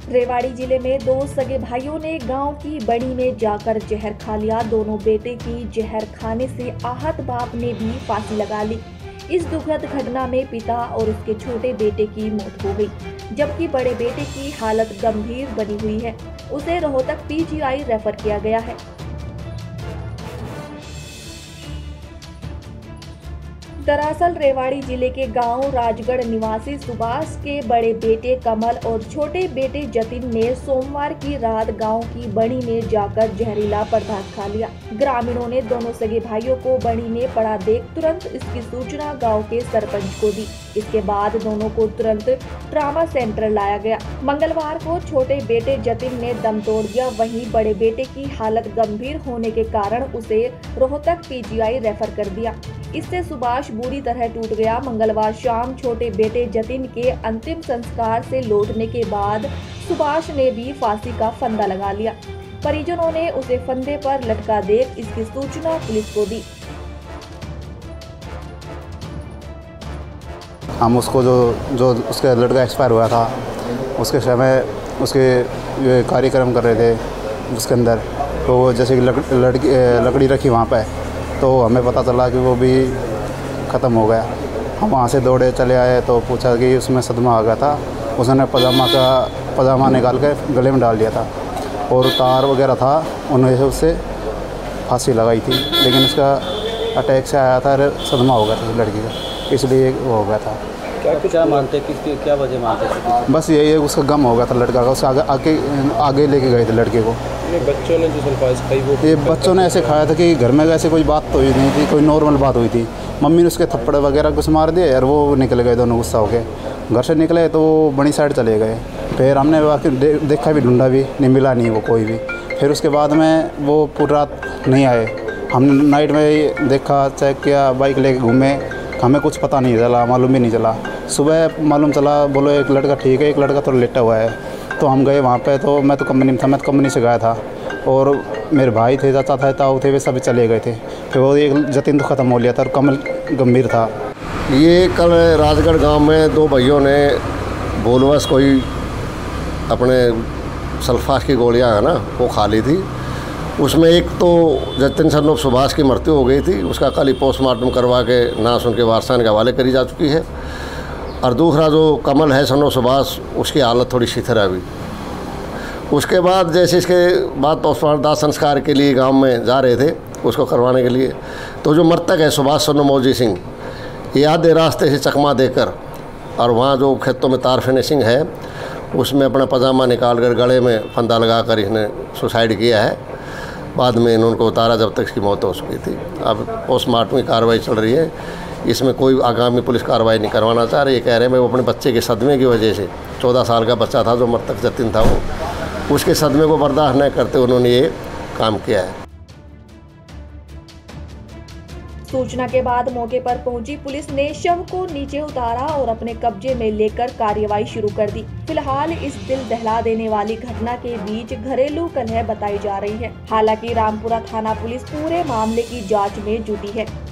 रेवाड़ी जिले में दो सगे भाइयों ने गांव की बड़ी में जाकर जहर खा लिया। दोनों बेटे की जहर खाने से आहत बाप ने भी फांसी लगा ली। इस दुखद घटना में पिता और उसके छोटे बेटे की मौत हो गई, जबकि बड़े बेटे की हालत गंभीर बनी हुई है। उसे रोहतक पीजीआई रेफर किया गया है। दरअसल रेवाड़ी जिले के गांव राजगढ़ निवासी सुभाष के बड़े बेटे कमल और छोटे बेटे जतिन ने सोमवार की रात गांव की बड़ी में जाकर जहरीला पदार्थ खा लिया। ग्रामीणों ने दोनों सगे भाइयों को बड़ी में पड़ा देख तुरंत इसकी सूचना गांव के सरपंच को दी। इसके बाद दोनों को तुरंत ट्रामा सेंटर लाया गया। मंगलवार को छोटे बेटे जतिन ने दम तोड़ दिया, वहीं बड़े बेटे की हालत गंभीर होने के कारण उसे रोहतक पीजीआई रेफर कर दिया। इससे सुभाष बुरी तरह टूट गया। मंगलवार शाम छोटे बेटे जतिन के अंतिम संस्कार से लौटने के बाद सुभाष ने भी फांसी का फंदा लगा लिया। परिजनों ने उसे फंदे पर लटका देख इसकी सूचना पुलिस को दी। हम उसको जो उसका लड़का एक्सपायर हुआ था, उसके समय उसके कार्यक्रम कर रहे थे उसके अंदर, तो जैसे कि लकड़ी रखी वहाँ पे, तो हमें पता चला कि वो भी ख़त्म हो गया। हम वहाँ से दौड़े चले आए तो पूछा कि उसमें सदमा आ गया था। उसने पजामा निकाल के गले में डाल दिया था और तार वगैरह था, उन्होंने उससे फांसी लगाई थी, लेकिन उसका अटैक से आया था, सदमा हो गया था लड़की का, इसलिए वो हो गया था। क्या मानते किसकी क्या वजह मानते थे? बस यही है, उसका गम हो गया था लड़का का, उसके आगे लेके गए थे लड़के को। बच्चों ने जो सल्फाइज खाई वो ये बच्चों ने ऐसे खाया था कि घर में ऐसे कोई बात तो हुई नहीं थी, कोई नॉर्मल बात हुई थी। मम्मी ने उसके थप्पड़ वगैरह कुछ मार दिए और वो निकल गए दोनों गुस्सा हो गए। घर से निकले तो वो बड़ी साइड चले गए। फिर हमने देखा भी, ढूंढा भी, नहीं मिला नहीं वो कोई भी। फिर उसके बाद में वो पूरी रात नहीं आए। हमने नाइट में देखा, चेक किया, बाइक लेके घूमे, हमें कुछ पता नहीं चला, मालूम भी नहीं चला। सुबह मालूम चला, बोलो एक लड़का ठीक है, एक लड़का थोड़ा लेटा हुआ है। तो हम गए वहाँ पे, तो मैं तो कंपनी में था, मैं तो कंपनी से गया था और मेरे भाई थे, चाचा था, ताऊ थे, वे सभी चले गए थे। फिर वो एक जतिन तो ख़त्म हो लिया था और कमल गंभीर था। ये कल राजगढ़ गांव में दो भाइयों ने बोलवस कोई अपने सल्फास की गोलियां है ना वो खा ली थी। उसमें एक तो जतिन सन्नोप सुभाष की मृत्यु हो गई थी, उसका कल ही पोस्टमार्टम करवा के नाश उनके वारसान के हवाले करी जा चुकी है। और दूसरा जो कमल है सन्नोप सुभाष, उसकी हालत थोड़ी शिथिल है अभी। उसके बाद जैसे इसके बाद पोस्टमार्टम दाह संस्कार के लिए गांव में जा रहे थे उसको करवाने के लिए, तो जो मृतक है सुभाष सन्नोप मौजी सिंह, ये आधे रास्ते से चकमा देकर और वहाँ जो खेतों में तार फिनिशिंग है उसमें अपना पजामा निकाल कर गले में फंदा लगा कर इसने सुसाइड किया है। बाद में इन्होंने उतारा जब तक इसकी मौत हो चुकी थी। अब पोस्टमार्टम की कार्रवाई चल रही है, इसमें कोई आगामी पुलिस कार्रवाई नहीं करवाना चाह रही। ये कह रहे हैं वो अपने बच्चे के सदमे की वजह से, 14 साल का बच्चा था जो मृतक जतिन था, वो उसके सदमे को बर्दाश्त न करते उन्होंने ये काम किया है। सूचना के बाद मौके पर पहुंची पुलिस ने शव को नीचे उतारा और अपने कब्जे में लेकर कार्रवाई शुरू कर दी। फिलहाल इस दिल दहला देने वाली घटना के बीच घरेलू कलह बताई जा रही है। हालांकि रामपुरा थाना पुलिस पूरे मामले की जांच में जुटी है।